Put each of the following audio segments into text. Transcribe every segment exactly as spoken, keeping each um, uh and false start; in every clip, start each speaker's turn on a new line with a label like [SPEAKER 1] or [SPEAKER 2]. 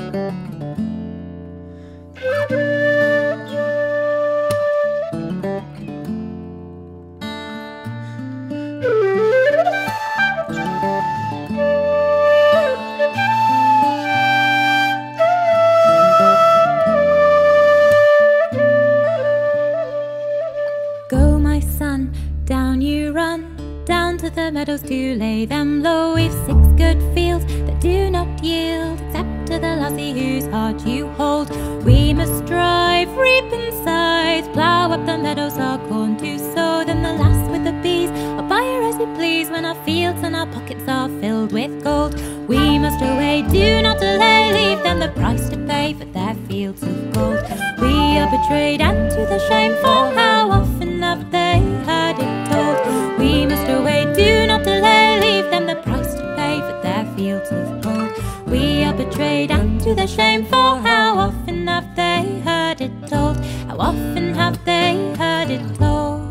[SPEAKER 1] The meadows to lay them low. We've six good fields that do not yield, except to the lassie whose heart you hold. We must drive, reap and scythe, plough up the meadows, our corn to sow. Then the lass with the bees, I'll buy her as you please, when our fields and our pockets are filled with gold. We must away, do not delay, leave them the price to pay for their fields of gold. We are betrayed and to the shame, for how often have they heard it told? We must away, do not delay, leave them the price to pay for their fields of gold. We are betrayed and to the shame, for how often have they heard it told? How often have they heard it told?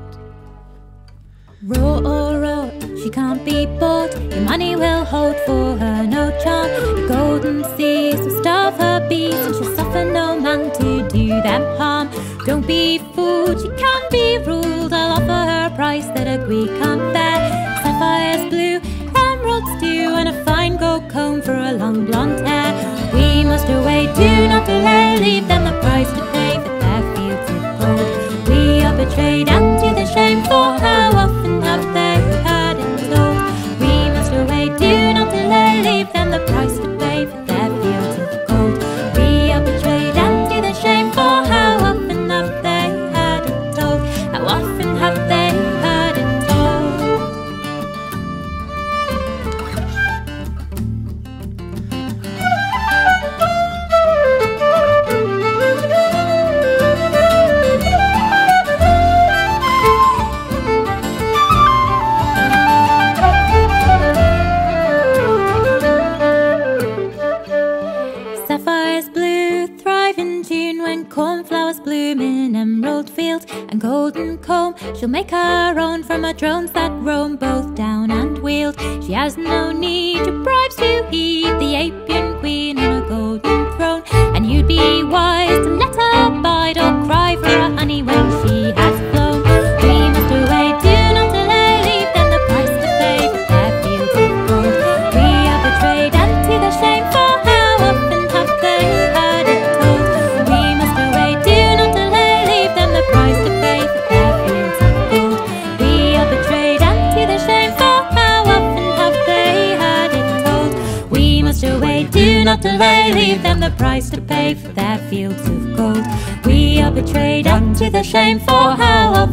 [SPEAKER 1] Wrought or wrought, she can't be bought, your money will hold for her no charm. The golden seas will starve her bees, and she'll suffer no man to do them harm. Don't be fooled, she can't be ruled, I'll offer her a price that a Greek can't bear. Sapphires blue, emeralds too, and a fine gold comb for a long blonde hair. We must away, do not delay, leave them the price to pay for their fields of gold. We are betrayed and to the shame, for how often have they heard it told? We must away, do not delay, leave them the price to pay for their fields of gold. We are betrayed and to the shame, for how often have they heard it told? How often have they heard it told? Sapphires blue thrive in June, when cornflowers bloom in emerald fields, and golden comb she'll make her own from her drones that roam both down and wheeled. She has no need your bribes to heed, the Apian queen on a golden throne, and you'd be wise to let her bide, or cry for her honey when she has flown. We must away, do not delay, leave them the price to pay for their fields of gold. We are betrayed and to the shame, for how often have they heard it told? We must away, do not delay, leave them the price to pay for their fields of gold. We are betrayed and to the shame, for how often have they heard it told? We must away, do not delay, leave them the price to pay for their fields of gold. We are betrayed and to the shame, for how often